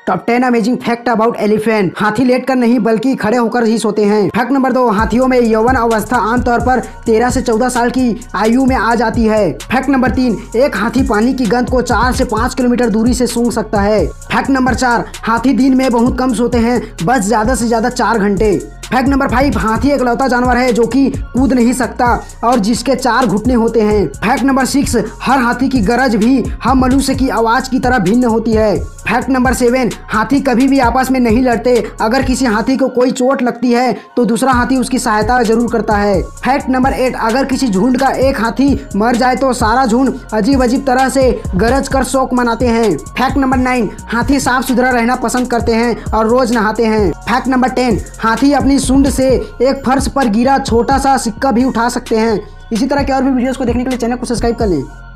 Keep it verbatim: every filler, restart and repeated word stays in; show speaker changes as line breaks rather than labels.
Top ten amazing fact about elephant. हाथी लेटकर नहीं बल्कि खड़े होकर ही सोते हैं। फैक्ट नंबर दो, हाथियों में यौवन अवस्था आमतौर पर तेरह से चौदह साल की आयु में आ जाती है। फैक्ट नंबर तीन, एक हाथी पानी की गंध को चार से पाँच किलोमीटर दूरी से सूंघ सकता है। फैक्ट नंबर चार, हाथी दिन में बहुत कम सोते हैं, बस ज्यादा से ज्यादा चार घंटे। फैक्ट नंबर फाइव, हाथी एकलौता जानवर है जो कि कूद नहीं सकता और जिसके चार घुटने होते हैं। फैक्ट नंबर सिक्स, हर हाथी की गरज भी हम मनुष्य की आवाज की तरह भिन्न होती है। फैक्ट नंबर सेवन, हाथी कभी भी आपस में नहीं लड़ते। अगर किसी हाथी को कोई चोट लगती है तो दूसरा हाथी उसकी सहायता जरूर करता है। फैक्ट नंबर एट, अगर किसी झुंड का एक हाथी मर जाए तो सारा झुंड अजीब अजीब तरह से गरज कर शोक मनाते हैं। फैक्ट नंबर नाइन, हाथी साफ सुथरा रहना पसंद करते हैं और रोज नहाते हैं। फैक्ट नंबर टेन, हाथी अपनी सूंड से एक फर्श पर गिरा छोटा सा सिक्का भी उठा सकते हैं। इसी तरह के और भी वीडियोस को देखने के लिए चैनल को सब्सक्राइब कर लें।